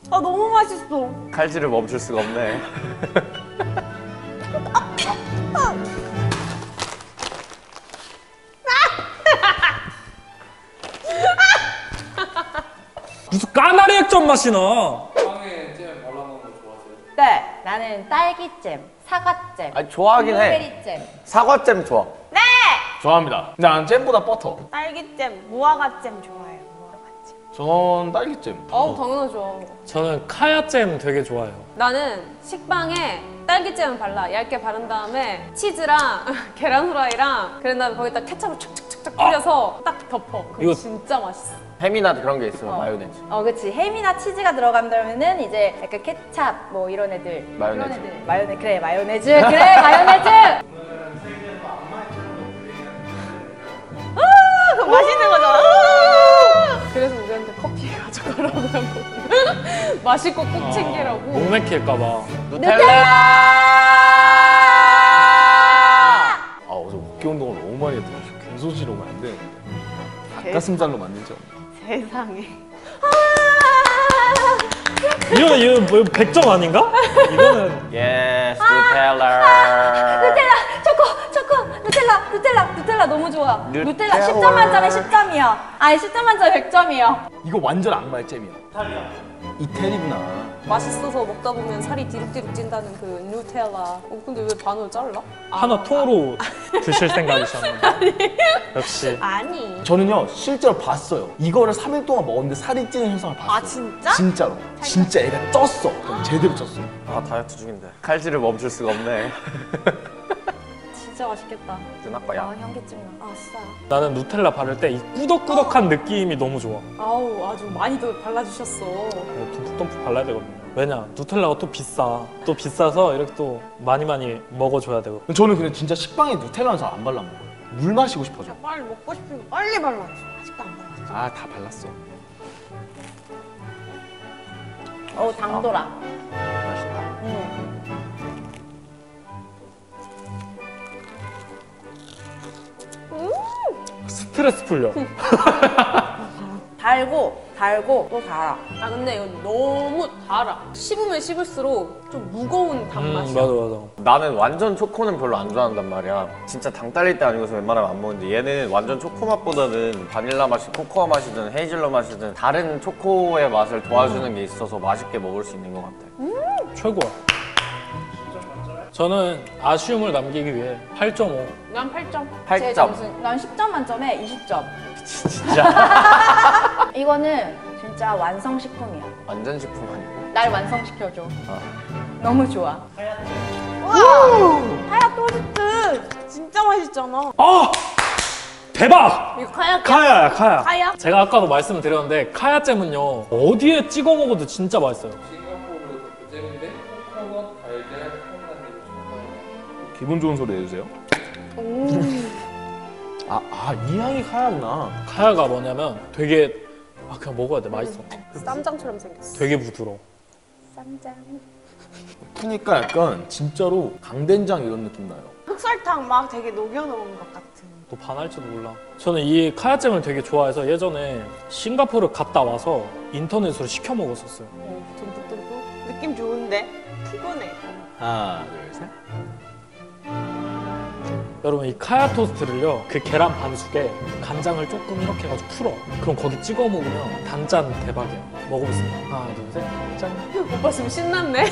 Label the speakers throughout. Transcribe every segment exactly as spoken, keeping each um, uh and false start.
Speaker 1: 아 너무 맛있어.
Speaker 2: 칼질을 멈출 수가 없네.
Speaker 3: 무슨 까나리 액젓 맛이 나.
Speaker 4: 빵에 잼 발라먹는 거 좋아하세요?
Speaker 1: 네, 나는 딸기잼, 사과잼,
Speaker 2: 아니 좋아하긴 해.
Speaker 1: 블루베리잼.
Speaker 2: 사과잼 좋아.
Speaker 1: 네!
Speaker 5: 좋아합니다. 난 잼보다 버터.
Speaker 1: 딸기잼, 무화과잼 좋아해요. 무화과잼.
Speaker 5: 전 딸기잼.
Speaker 6: 어우 당연하죠.
Speaker 3: 저는 카야잼 되게 좋아해요.
Speaker 6: 나는 식빵에 딸기잼을 발라 얇게 바른 다음에 치즈랑 계란 후라이랑 그런 다음에 거기다 케첩을 촉촉촉촉 뿌려서 딱 덮어. 그거
Speaker 3: 이거-
Speaker 6: 진짜 맛있어.
Speaker 2: 햄이나 그런 게 있으면 마요네즈.
Speaker 1: 어, 그치. 햄이나 치즈가 들어간다면은 이제 약간 케찹 뭐 이런 애들.
Speaker 2: 마요네즈.
Speaker 1: 이런 애들. 마요네 그래, 마요네즈. 그래, 마요네즈. 아, 그거 맛있는 거잖아.
Speaker 6: 그래서 우리한테 커피 가져가라고 한 거. 맛있고 꼭 챙기라고.
Speaker 3: 목 맥힐까봐.
Speaker 2: 누텔라!
Speaker 5: 아 어제 어깨 운동을 너무 많이 했더라고요. 근소지로 오면 안 되는데. 닭가슴살로 만들죠.
Speaker 1: 세상에.
Speaker 3: 이거 이거 뭐 백 점 아닌가? 이거는
Speaker 2: 예스, 누텔라.
Speaker 1: 누텔라, 초코, 초코, 누텔라, 누텔라, 누텔라 너무 좋아.
Speaker 2: 누텔라.
Speaker 1: 누텔라 십 점 만점에 십 점이야. 아니 십 점 만점에 백 점이야.
Speaker 5: 이거 완전 악마의 잼이야. 이탈리아. 이태리구나.
Speaker 6: 맛있어서 먹다 보면 살이 디룩디룩 찐다는 그 누텔라. 어, 근데 왜 반을 잘라?
Speaker 3: 하나 통으로 드실 생각이셨는데. 역시.
Speaker 1: 아니.
Speaker 5: 저는요 실제로 봤어요. 이거를 삼 일 동안 먹었는데 살이 찌는 현상을 봤어요.
Speaker 1: 아 진짜?
Speaker 5: 진짜로. 진짜 애가 쪘어. 그럼 제대로 쪘어.
Speaker 2: 아 다이어트 중인데. 칼질을 멈출 수가 없네.
Speaker 6: 진짜 맛있겠다.
Speaker 2: 눈아빠야.
Speaker 1: 아 현기증 나. 아싸.
Speaker 3: 나는 누텔라 바를 때 이 꾸덕꾸덕한 느낌이 너무 좋아.
Speaker 6: 아우 아주 많이도 발라주셨어.
Speaker 3: 듬뿍듬뿍 발라야 되거든요. 왜냐? 누텔라가 또 비싸. 또 비싸서 이렇게 또 많이 많이 먹어줘야 되고.
Speaker 5: 저는 근데 진짜 식빵에 누텔라는 잘 안 발라 먹어요. 물 마시고 싶어져.
Speaker 1: 빨리 먹고 싶으면 빨리 발라. 아직도 안 발랐어.
Speaker 5: 아 다 발랐어.
Speaker 1: 어 당돌아.
Speaker 5: 맛있다.
Speaker 1: 응.
Speaker 3: 스트레스 풀려.
Speaker 1: 달고 달고 또 달아.
Speaker 6: 아 근데 이거 너무 달아. 씹으면 씹을수록 좀 무거운
Speaker 3: 음,
Speaker 6: 단맛이야.
Speaker 3: 맞아 맞아.
Speaker 2: 나는 완전 초코는 별로 안 좋아한단 말이야. 진짜 당 딸릴 때 아니고서 웬만하면 안 먹는데 얘는 완전 초코 맛보다는 바닐라 맛이 코코아 맛이든 헤이즐넛 맛이든 다른 초코의 맛을 도와주는 게 있어서 맛있게 먹을 수 있는 것 같아.
Speaker 3: 최고야. 저는 아쉬움을 남기기 위해 팔 점 오.
Speaker 6: 난 팔 점.
Speaker 1: 제
Speaker 2: 팔 점.
Speaker 1: 점수 난 십 점 만점에 이십 점.
Speaker 2: 진짜
Speaker 1: 이거는 진짜 완성식품이야.
Speaker 2: 완전 식품 아니고.
Speaker 1: 날 완성시켜줘.
Speaker 2: 아.
Speaker 1: 너무 좋아. 우와! 하얗 토스트 진짜 맛있잖아.
Speaker 3: 아! 대박!
Speaker 6: 이거 카야
Speaker 3: 카야야 카야.
Speaker 6: 카야?
Speaker 3: 제가 아까도 말씀을 드렸는데 카야잼은요 어디에 찍어 먹어도 진짜 맛있어요.
Speaker 4: 싱가포르 대표 잼인데 코코넛, 달걀, 콩나물 첨가해.
Speaker 5: 기분 좋은 소리 해주세요. 아, 아, 이 향이 카야구나.
Speaker 3: 카야가 뭐냐면 되게 아 그냥 먹어야 돼 맛있어.
Speaker 6: 쌈장처럼 생겼어.
Speaker 3: 되게 부드러워.
Speaker 1: 쌈장.
Speaker 5: 푸니까 약간 진짜로 강된장 이런 느낌 나요.
Speaker 1: 흑설탕 막 되게 녹여놓은 것 같은.
Speaker 3: 또 반할지도 몰라. 저는 이 카야잼을 되게 좋아해서 예전에 싱가포르 갔다 와서 인터넷으로 시켜 먹었었어요.
Speaker 6: 어, 듬뿍듬뿍.
Speaker 1: 느낌 좋은데? 푸근해.
Speaker 5: 하나, 둘, 셋.
Speaker 3: 여러분 이 카야 토스트를요 그 계란 반숙에 간장을 조금 이렇게 해가지고 풀어. 그럼 거기 찍어 먹으면 단짠 대박이야. 먹어보겠습니다. 하나 둘셋 짠.
Speaker 6: 오빠 지금 신났네.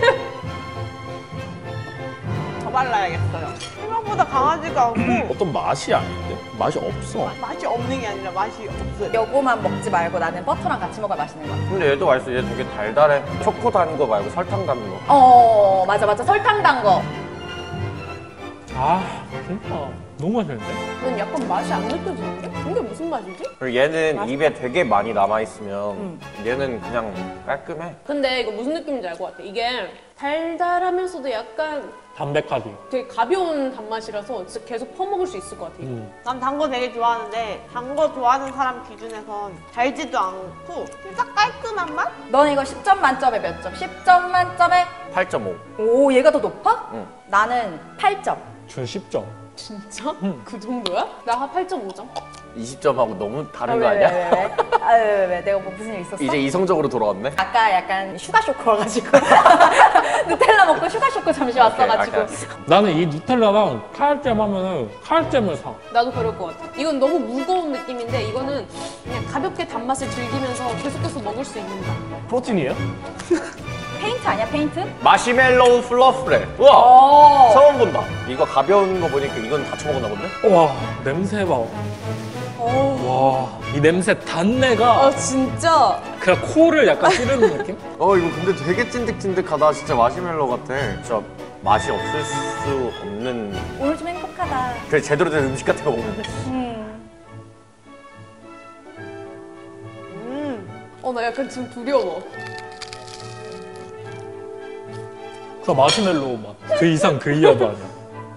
Speaker 1: 더 발라야겠어요. 생각보다 강하지가 않고
Speaker 5: 어떤 맛이 아닌데? 맛이 없어.
Speaker 1: 맛이 없는 게 아니라 맛이 없어요. 요거만 먹지 말고 나는 버터랑 같이 먹어야 맛있는 거야.
Speaker 2: 근데 얘도 맛있어. 얘 되게 달달해. 초코 단 거 말고 설탕 단 거.
Speaker 1: 어 맞아 맞아 설탕 단 거.
Speaker 3: 아 진짜 너무 맛있는데?
Speaker 6: 넌 약간 맛이 안 느껴지는데? 이게 무슨 맛이지?
Speaker 2: 그리고 얘는 입에 되게 많이 남아있으면
Speaker 1: 음.
Speaker 2: 얘는 그냥 깔끔해.
Speaker 6: 근데 이거 무슨 느낌인지 알 것 같아. 이게 달달하면서도 약간
Speaker 3: 담백하지.
Speaker 6: 되게 가벼운 단맛이라서 진짜 계속 퍼먹을 수 있을 것 같아.
Speaker 3: 음.
Speaker 7: 난 단 거 되게 좋아하는데 단 거 좋아하는 사람 기준에선 달지도 않고 진짜 깔끔한 맛?
Speaker 1: 넌 이거 십 점 만점에 몇 점? 십 점 만점에
Speaker 2: 팔 점 오.
Speaker 1: 오 얘가 더 높아?
Speaker 2: 응.
Speaker 1: 나는 팔 점.
Speaker 3: 준 십 점.
Speaker 6: 진짜?
Speaker 3: 음.
Speaker 6: 그 정도야? 나 한 팔 점 오 점.
Speaker 2: 이십 점하고 너무 다른
Speaker 1: 아,
Speaker 2: 거
Speaker 1: 왜,
Speaker 2: 아니야?
Speaker 1: 왜, 왜, 왜? 아, 왜, 왜, 왜? 내가 뭐 무슨 일 있었어?
Speaker 2: 이제 이성적으로 돌아왔네?
Speaker 1: 아까 약간 슈가 쇼크 와가지고 누텔라 먹고 슈가 쇼크 잠시 왔어가지고
Speaker 2: 오케이,
Speaker 3: 나는 이 누텔라랑 카야잼 하면은 카야잼을 사.
Speaker 6: 나도 그럴 것 같아. 이건 너무 무거운 느낌인데 이거는 그냥 가볍게 단맛을 즐기면서 계속해서 먹을 수 있는 맛.
Speaker 5: 프로틴이에요?
Speaker 1: 페인트 아니야 페인트?
Speaker 2: 마시멜로우 플러프래. 우와!
Speaker 1: 어.
Speaker 2: 처음 본다. 이거 가벼운 거 보니까 이건 다 처먹었나 본데?
Speaker 3: 와 냄새 봐. 와 이 냄새 단내가
Speaker 6: 어 진짜
Speaker 3: 그냥 코를 약간 찌르는 느낌?
Speaker 2: 어 이거 근데 되게 찐득찐득하다. 진짜 마시멜로 같아. 진짜 맛이 없을 수 없는
Speaker 1: 오늘 좀 행복하다.
Speaker 2: 그래 제대로 된 음식 같은 거 먹는데.
Speaker 1: 음.
Speaker 6: 어 나 약간 지금 두려워.
Speaker 3: 그 마시멜로우 맛. 그 이상 그 이하도 아니야.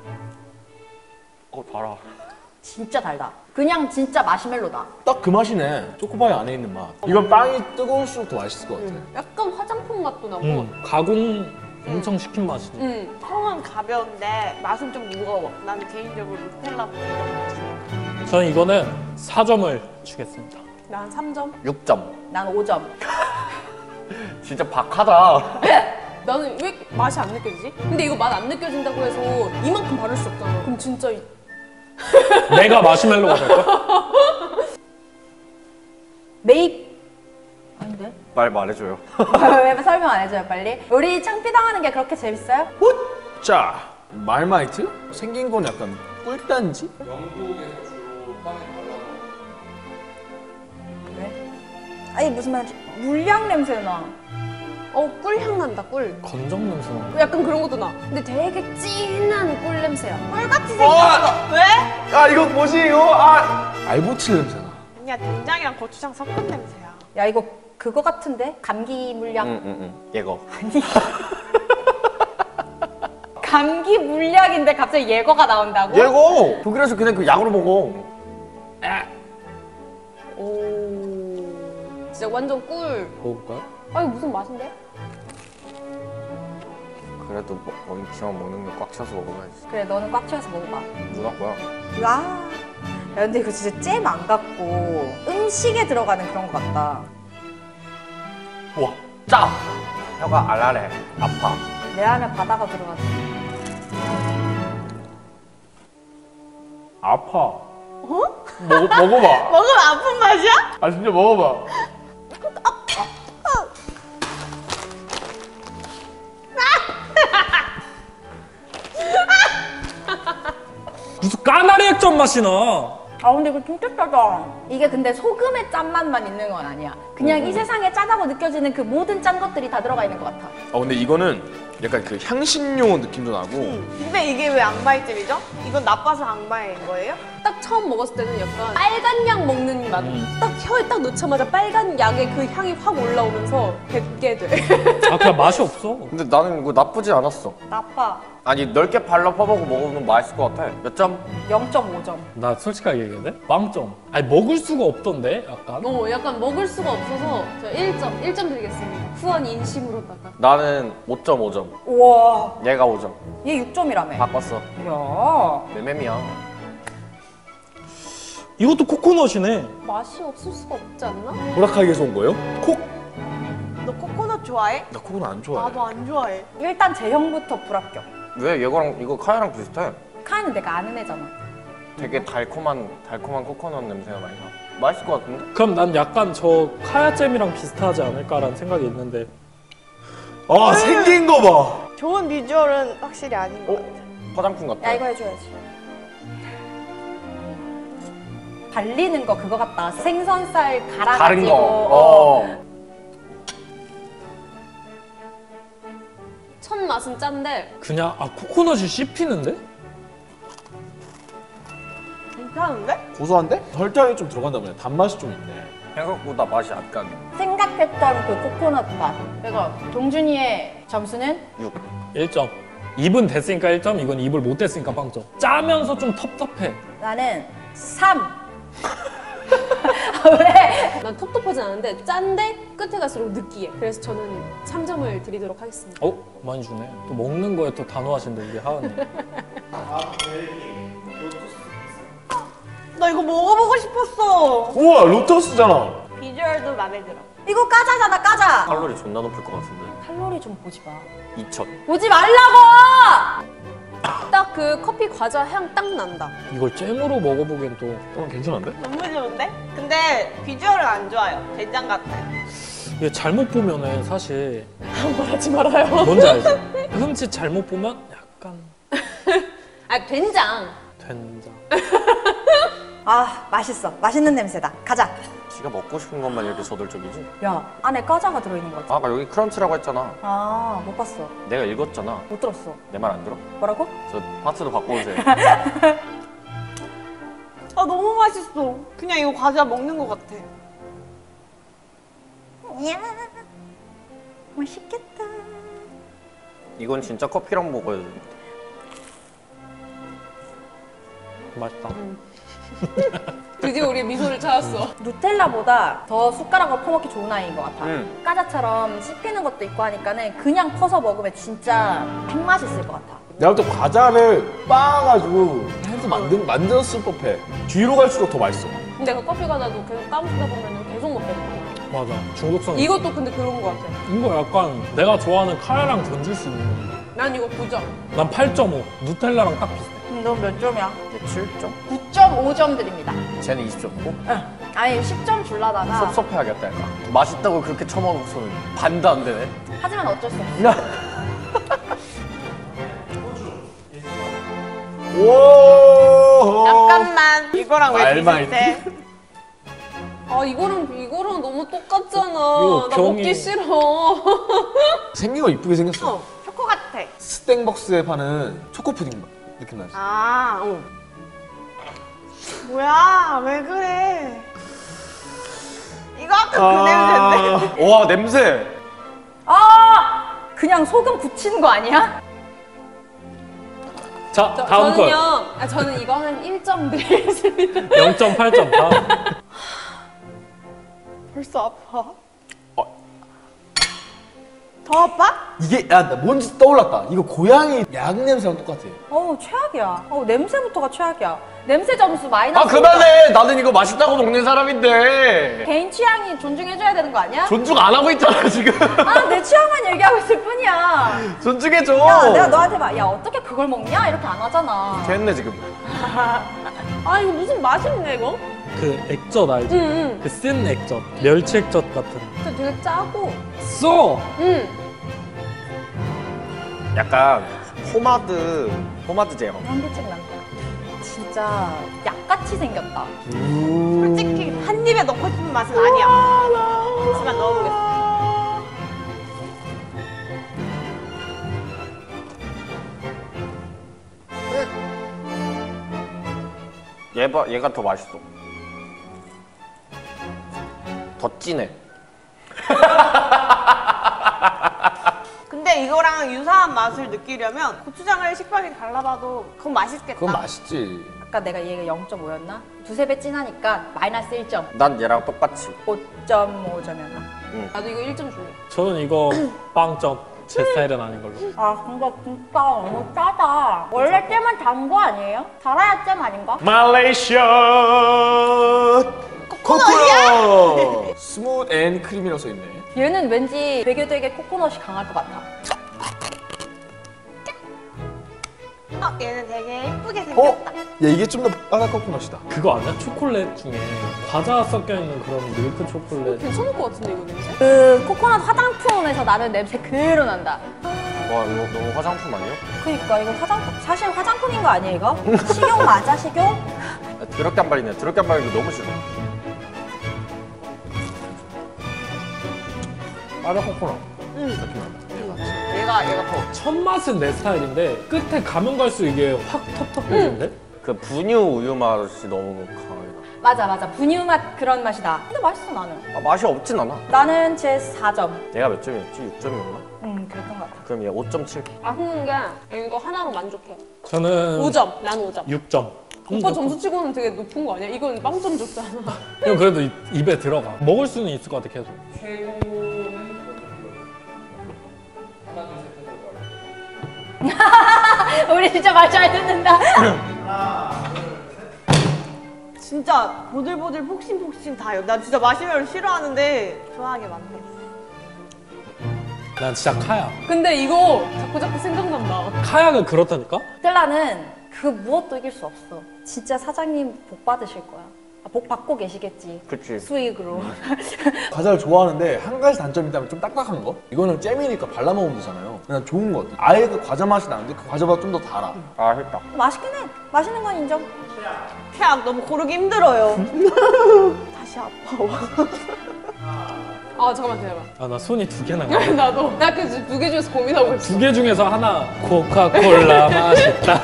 Speaker 2: 어 달아.
Speaker 1: 진짜 달다. 그냥 진짜 마시멜로다.
Speaker 5: 딱 그 맛이네. 초코바이 안에 있는 맛. 이건 빵이 뜨거울수록 더 맛있을 것 같아.
Speaker 6: 약간 화장품 맛도 나고.
Speaker 3: 음, 가공 엄청 시킨 맛이지.
Speaker 6: 음.
Speaker 7: 평은 가벼운데 맛은 좀 무거워. 나는 개인적으로 누텔라 먹는
Speaker 3: 저는 이거는 사 점을 주겠습니다.
Speaker 6: 난 삼 점.
Speaker 2: 육 점.
Speaker 1: 난 오 점.
Speaker 2: 진짜 박하다.
Speaker 6: 나는 왜 맛이 안 느껴지지? 근데 이거 맛 안 느껴진다고 해서 이만큼 바를 수 없잖아. 그럼 진짜 이-
Speaker 3: 내가 마시멜로가 될까?
Speaker 1: 메이 아닌데?
Speaker 2: 말 말해줘요.
Speaker 1: 왜 설명 안 해줘요 빨리? 우리 창피 당하는 게 그렇게 재밌어요?
Speaker 5: 자, 말마이트? 생긴 건 약간 꿀단지?
Speaker 4: 영국에서 주로 빵에 발라먹는
Speaker 1: 왜? 아니 무슨 말인지 물량 냄새 나.
Speaker 6: 어 꿀향 난다 꿀.
Speaker 3: 건정 냄새 나.
Speaker 6: 약간 그런 것도 나. 근데 되게 진한 꿀 냄새야.
Speaker 7: 꿀같이 생겼어. 왜?
Speaker 5: 아 이거 뭐지 이거? 아 알보칠 냄새나.
Speaker 7: 아니야 된장이랑 고추장 섞은 냄새야.
Speaker 1: 야 이거 그거 같은데? 감기 물량.
Speaker 2: 응응응. 얘거.
Speaker 1: 아니. 감기 물약인데 갑자기 예거가 나온다고?
Speaker 2: 얘거. 독일에서 그냥 그 약으로 먹어.
Speaker 6: 오. 진짜 완전 꿀.
Speaker 3: 먹어볼까요?
Speaker 6: 아 이거 무슨 맛인데?
Speaker 2: 그래도 뭐, 뭐 기왕 먹는 거 꽉 차서 먹어야지.
Speaker 1: 그래 너는 꽉 채워서 먹어봐.
Speaker 2: 누나 거야.
Speaker 1: 와. 야 근데 이거 진짜 잼 안 같고 음식에 들어가는 그런 거 같다.
Speaker 2: 우와. 짜. 혀가 알알해. 아파.
Speaker 1: 내 안에 바다가 들어가지.
Speaker 5: 아파. 어? 먹, 먹어봐.
Speaker 7: 먹으면 아픈 맛이야?
Speaker 5: 아 진짜 먹어봐.
Speaker 3: 무슨 까나리 액젓 맛이 나.
Speaker 1: 아 근데 이거 진짜 짜다. 이게 근데 소금의 짠맛만 있는 건 아니야. 그냥 이 세상에 짜다고 느껴지는 그 모든 짠 것들이 다 들어가 있는 것 같아.
Speaker 5: 아 근데 이거는 약간 그 향신료 느낌도 나고.
Speaker 7: 근데 이게 왜 악마이잼이죠? 이건 나빠서 악마인 거예요?
Speaker 6: 딱 처음 먹었을 때는 약간 빨간 약 먹는 맛. 딱 혀에 딱 넣자마자 빨간 약의 그 향이 확 올라오면서 뱉게 돼.
Speaker 3: 아 그냥 맛이 없어.
Speaker 2: 근데 나는 이거 나쁘지 않았어.
Speaker 1: 나빠.
Speaker 2: 아니 넓게 발라 퍼보고 먹으면 맛있을 것 같아. 몇 점?
Speaker 1: 영 점 오 점.
Speaker 3: 나 솔직하게 얘기해야 돼? 빵점. 아니 먹을 수가 없던데 약간.
Speaker 6: 어 약간 먹을 수가 없어서 저 일 점, 일 점 드리겠습니다. 후원 인심으로다가.
Speaker 2: 나는 오 점 오 점.
Speaker 1: 우와.
Speaker 2: 얘가 오 점.
Speaker 1: 얘 육 점이라며.
Speaker 2: 바꿨어.
Speaker 1: 야.
Speaker 2: 매매미야.
Speaker 3: 이것도 코코넛이네.
Speaker 6: 맛이 없을 수가 없지 않나?
Speaker 5: 보라카이에서 온 거예요? 콕?
Speaker 7: 너 코코넛 좋아해?
Speaker 5: 나 코코넛 안 좋아해.
Speaker 7: 나도 안 좋아해.
Speaker 1: 일단 제형부터 불합격.
Speaker 2: 왜 얘거랑 이거 카야랑 비슷해?
Speaker 1: 카는 내가 아는 애잖아.
Speaker 2: 되게 달콤한 달콤한 코코넛 냄새가 많이 나. 맛있을 것 같은데?
Speaker 3: 그럼 난 약간 저 카야잼이랑 비슷하지 않을까라는 생각이 있는데.
Speaker 5: 아 생긴 거 봐.
Speaker 7: 좋은 비주얼은 확실히 아닌 것 같아.
Speaker 2: 화장품 같아.
Speaker 1: 야 이거 해줘야지. 발리는 거 그거 같다. 생선살 갈아가지고.
Speaker 2: 다른 거. 어.
Speaker 6: 첫 맛은 짠데
Speaker 3: 그냥 아 코코넛이 씹히는데?
Speaker 7: 괜찮은데?
Speaker 5: 고소한데? 설탕이 좀 들어간다 보네. 단맛이 좀 있네.
Speaker 2: 생각보다 맛이 약간
Speaker 1: 생각했던 그 코코넛 맛. 그리고 동준이의 점수는
Speaker 2: 육.
Speaker 3: 일 점. 입은 됐으니까 일 점, 이건 입을 못 됐으니까 빵점. 짜면서 좀 텁텁해.
Speaker 1: 나는 삼. 왜?
Speaker 6: 난 텁텁하진 않은데 짠데 끝에 갈수록 느끼해. 그래서 저는 삼 점을 드리도록 하겠습니다.
Speaker 3: 어? 많이 주네. 또 먹는 거에 또 단호하신데 우리 하은이.
Speaker 7: 나 나 이거 먹어보고 싶었어.
Speaker 5: 우와 로터스잖아.
Speaker 7: 비주얼도 마음에 들어.
Speaker 1: 이거 까자잖아, 까자.
Speaker 2: 칼로리 존나 높을 것 같은데.
Speaker 1: 칼로리 좀 보지 마.
Speaker 2: 이천.
Speaker 1: 보지 말라고!
Speaker 6: 딱 그 커피 과자 향 딱 난다.
Speaker 3: 이걸 잼으로 먹어보기엔 또
Speaker 5: 어, 괜찮은데?
Speaker 7: 너무 좋은데? 근데 비주얼은 안 좋아요. 된장 같아요.
Speaker 3: 이게 잘못 보면은 사실
Speaker 6: 말하지 말아요.
Speaker 3: 뭔지 알지? 흠칫 잘못 보면 약간
Speaker 6: 아 된장.
Speaker 3: 된장.
Speaker 1: 아, 맛있어. 맛있는 냄새다. 가자.
Speaker 2: 지가 먹고 싶은 것만 이렇게 저돌적이지?
Speaker 1: 야, 안에 과자가 들어있는 거 같아.
Speaker 2: 아까 여기 크런치라고 했잖아.
Speaker 1: 아, 못 봤어.
Speaker 2: 내가 읽었잖아.
Speaker 1: 못 들었어.
Speaker 2: 내 말 안 들어?
Speaker 1: 뭐라고?
Speaker 2: 저 파트도 바꿔오세요.
Speaker 7: 아 너무 맛있어. 그냥 이거 과자 먹는 것 같아.
Speaker 1: 이야, 맛있겠다.
Speaker 2: 이건 진짜 커피랑 먹어야 돼.
Speaker 3: 맛있다.
Speaker 6: 드디어 우리 미소를 찾았어.
Speaker 1: 누텔라보다 더 숟가락으로 퍼먹기 좋은 아이인 것 같아.
Speaker 2: 응.
Speaker 1: 까자처럼 씹히는 것도 있고 하니까는 그냥 퍼서 먹으면 진짜 핵맛 있을 것 같아.
Speaker 5: 내가 볼 때 과자를 빻아가지고 해서 만든, 만들었을 법해. 뒤로 갈수록 더 맛있어.
Speaker 6: 근데 그 커피 과자도 계속 까먹다 보면 계속 먹게 되잖아.
Speaker 3: 맞아. 중독성.
Speaker 6: 이것도 근데 그런 거 같아.
Speaker 3: 이거 약간 내가 좋아하는 카레랑 던질 수 있는 건데.
Speaker 6: 난 이거 구 점.
Speaker 3: 난 팔 점 오. 누텔라랑 딱 비슷해.
Speaker 1: 음, 너 몇 점이야?
Speaker 2: 칠 점?
Speaker 1: 구 점 오 점 드립니다.
Speaker 2: 쟤는 이십 점고?
Speaker 1: 응. 아니 십 점 줄라다가
Speaker 2: 섭섭해하겠다 약간. 맛있다고 그렇게 처먹고서는 반도 안 되네.
Speaker 1: 하지만 어쩔 수 없어.
Speaker 5: 오.
Speaker 7: 잠깐만. 이거랑 왜
Speaker 5: 말만
Speaker 7: 비슷해?
Speaker 6: 아 이거랑 이거랑 너무 똑같잖아.
Speaker 3: 이거
Speaker 6: 나
Speaker 3: 경이-
Speaker 6: 먹기 싫어.
Speaker 5: 생긴 거 이쁘게 생겼어.
Speaker 7: 어, 초코 같아.
Speaker 5: 스땡벅스에 파는 초코 푸딩 맛 느낌 나지?
Speaker 7: 아, 응. 뭐야, 왜 그래? 이거 아까 그 냄새인데?
Speaker 2: 와 냄새.
Speaker 1: 아, 그냥 소금 굳힌 거 아니야?
Speaker 3: 자,
Speaker 6: 저,
Speaker 3: 다음
Speaker 6: 저는요.
Speaker 3: 거.
Speaker 6: 아, 저는 이거 한 일 점 드리겠습니다.
Speaker 3: 영 점 팔 점. 다음.
Speaker 7: 벌써 아파. 더 아파?
Speaker 5: 이게 야, 나 뭔지 떠올랐다. 이거 고양이 약 냄새랑 똑같아.
Speaker 1: 어우, 최악이야. 어우, 냄새부터가 최악이야. 냄새 점수 마이너스.
Speaker 2: 아 그만해. 나는 이거 맛있다고 먹는 사람인데.
Speaker 1: 개인 취향이 존중해줘야 되는 거 아니야?
Speaker 2: 존중 안 하고 있잖아 지금.
Speaker 1: 아, 내 취향만 얘기하고 있을 뿐이야.
Speaker 2: 존중해줘.
Speaker 1: 야, 내가 너한테 막, 야, 어떻게 그걸 먹냐? 이렇게 안 하잖아.
Speaker 2: 됐네 지금.
Speaker 6: 아 이거 무슨 맛있네 이거?
Speaker 3: 그 액젓 알지?
Speaker 6: 응응.
Speaker 3: 그 쓴 액젓. 멸치 액젓 같은.
Speaker 6: 근데 되게 짜고.
Speaker 3: 써!
Speaker 6: 응.
Speaker 2: 약간 포마드 포마드 제형.
Speaker 1: 현기증 난다. 진짜 약같이 생겼다.
Speaker 7: 솔직히 한 입에 넣고 싶은 맛은 아니야. 하지만 넣어보겠어.
Speaker 2: 얘봐 얘가 더 맛있어. 더 진해.
Speaker 7: 근데 이거랑 유사한 맛을 느끼려면 고추장을 식빵에 발라봐도 그건 맛있겠다.
Speaker 5: 그건 맛있지.
Speaker 1: 아까 내가 얘가 영 점 오였나? 두세 배 진하니까 마이너스 일 점.
Speaker 2: 난 얘랑 똑같이.
Speaker 1: 오 점 오 점이었나?
Speaker 6: 나도 이거 일 점 줄래.
Speaker 3: 저는 이거 빵점. 제 스타일은 아닌 걸로.
Speaker 1: 아, 근데 진짜 너무 짜다. 원래 잼은 단 거 아니에요? 달아야 잼 아닌가?
Speaker 5: 말레이시아 코코넛 스무드 앤 크림이라고 써있네.
Speaker 1: 얘는 왠지 되게 되게 코코넛이 강할 것 같아.
Speaker 7: 어, 얘는 되게 예쁘게
Speaker 5: 어?
Speaker 7: 생겼다.
Speaker 5: 야 이게 좀 더 바다 코코넛이다.
Speaker 3: 그거 아니야? 초콜릿 중에 과자 섞여있는 그런 밀크 초콜릿.
Speaker 6: 괜찮을 것 같은데 이거 냄새?
Speaker 1: 그 코코넛 화장품에서 나는 냄새 그대로 난다.
Speaker 2: 와 이거 너무 화장품 아니야?
Speaker 1: 그니까 이거 화장품, 사실 화장품인 거 아니에요 이거? 식용 맞아 식용?
Speaker 2: 야, 더럽게 안 발리네. 더럽게 안 발리고 너무 싫어.
Speaker 5: 바다 코코넛.
Speaker 7: 얘가, 얘가 더.
Speaker 3: 첫 맛은 내 스타일인데 끝에 가면 갈수록 이게 확 텁텁해지는데?
Speaker 2: 그 분유 우유 맛이 너무 강하게
Speaker 1: 맞아 맞아 분유 맛 그런 맛이다. 근데 맛있어 나는.
Speaker 2: 나. 아, 맛이 없진 않아.
Speaker 1: 나는 제 사 점.
Speaker 2: 내가 몇 점이었지? 육 점이었나?
Speaker 1: 음 그랬던 것 같아.
Speaker 2: 그럼 얘 오 점 칠.
Speaker 6: 맛있는 게 이거 하나로 만족해.
Speaker 3: 저는
Speaker 6: 오 점. 난 오 점.
Speaker 3: 육 점.
Speaker 6: 오빠 점수 치고는 되게 높은 거 아니야? 이건 빵점 줬잖아.
Speaker 3: 이건 그래도 입- 입에 들어가. 먹을 수는 있을 것 같아 계속.
Speaker 1: 우리 진짜 말 잘 듣는다.
Speaker 7: 진짜 보들보들 폭신폭신 다요. 나 진짜 마시멜로 싫어하는데 좋아하게 만들었어.
Speaker 3: 난 진짜 카야.
Speaker 6: 근데 이거 자꾸 자꾸 생각난다.
Speaker 3: 카야가 그렇다니까?
Speaker 1: 스텔라는 그 무엇도 이길 수 없어. 진짜 사장님 복 받으실 거야. 아, 복 받고 계시겠지.
Speaker 2: 그치.
Speaker 1: 수익으로.
Speaker 5: 과자를 좋아하는데 한 가지 단점이 있다면 좀 딱딱한 거? 이거는 잼이니까 발라 먹으면 되잖아요. 그냥 좋은 것 같아. 아예 그 과자 맛이 나는데 그 과자보다 좀 더 달아.
Speaker 2: 아 했다.
Speaker 1: 맛있긴 해. 맛있는 건 인정.
Speaker 7: 태양 너무 고르기 힘들어요. 다시 아파워.
Speaker 6: 아 잠깐만 기다려봐.
Speaker 3: 아, 나 손이 두 개나 가.
Speaker 6: 나도 나 그 두 개 중에서 고민하고 있어.
Speaker 3: 두 개 중에서 하나 코카콜라 맛있다.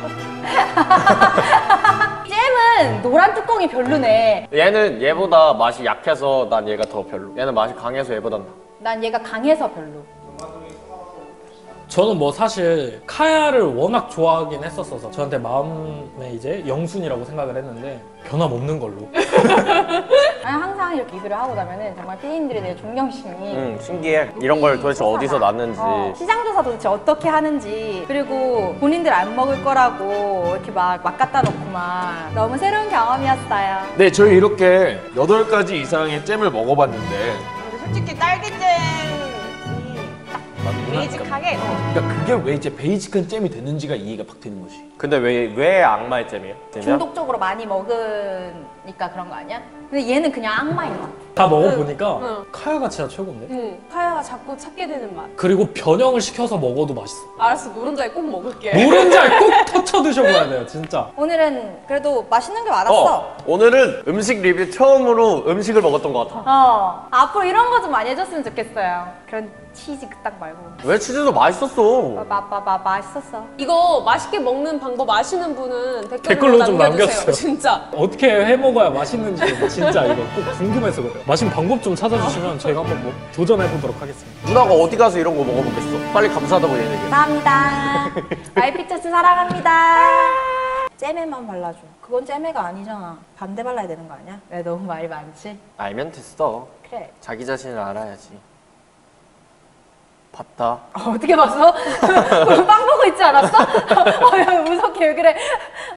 Speaker 1: 잼은 노란 뚜껑이 별로네.
Speaker 2: 얘는 얘보다 맛이 약해서 난 얘가 더 별로. 얘는 맛이 강해서 얘보단 나.
Speaker 1: 난 얘가 강해서 별로.
Speaker 3: 저는 뭐 사실 카야를 워낙 좋아하긴 했었어서 저한테 마음에 이제 영순이라고 생각을 했는데 변함없는 걸로.
Speaker 1: 아니, 항상 이렇게 리뷰를 하고 나면은 정말 피디님들에 대해 존경심이
Speaker 2: 응 신기해. 이런 걸 도대체 어디서 났는지.
Speaker 1: 어, 시장 조사 도대체 어떻게 하는지, 그리고 본인들 안 먹을 거라고 이렇게 막, 막 갖다 놓고 막 너무 새로운 경험이었어요.
Speaker 5: 네, 저희 이렇게 여덟 가지 이상의 잼을 먹어봤는데
Speaker 7: 근데 솔직히 딸기잼이 딱 베이직하게 어.
Speaker 5: 그러니까 그게 왜 이제 베이직한 잼이 됐는지가 이해가 팍 되는 거지.
Speaker 2: 근데 왜 왜 악마의 잼이에요?
Speaker 1: 중독적으로 많이 먹으니까 그런 거 아니야? 근데 얘는 그냥 악마인 것 같아.
Speaker 3: 다 먹어보니까
Speaker 6: 응.
Speaker 3: 카야가 진짜 최고인데?
Speaker 6: 응. 카야가 자꾸 찾게 되는 맛.
Speaker 3: 그리고 변형을 시켜서 먹어도 맛있어.
Speaker 6: 알았어, 노른자에 꼭 먹을게.
Speaker 3: 노른자에 꼭 터쳐 드셔봐야 돼요, 진짜.
Speaker 1: 오늘은 그래도 맛있는 게 많았어.
Speaker 2: 어 오늘은 음식 리뷰 처음으로 음식을 먹었던 것 같아.
Speaker 1: 어, 앞으로 이런 거 좀 많이 해줬으면 좋겠어요. 그런 치즈 딱 말고.
Speaker 2: 왜 치즈도 맛있었어.
Speaker 1: 마마마 맛있었어.
Speaker 6: 이거 맛있게 먹는 방법 아시는 분은 댓글로,
Speaker 3: 댓글로 좀
Speaker 6: 남겨주세요.
Speaker 3: 남겨주세요.
Speaker 6: 진짜.
Speaker 3: 어떻게 해 먹어야 맛있는지 진짜 이거 꼭 궁금해서 그래요. 맛있는 방법 좀 찾아주시면 저희가 한번 뭐 도전해보도록 하겠습니다.
Speaker 2: 누나가 어디 가서 이런 거 먹어보겠어. 빨리 감사하다고 얘기해.
Speaker 1: 감사합니다. 마이피처스 사랑합니다. 잼에만 발라줘. 그건 잼에가 아니잖아. 반대 발라야 되는 거 아니야? 왜 너무 말이 많지?
Speaker 2: 알면 됐어.
Speaker 1: 그래.
Speaker 2: 자기 자신을 알아야지. 봤다.
Speaker 1: 어, 어떻게 봤어? 빵 보고 있지 않았어? 어, 야, 무섭게 왜 그래?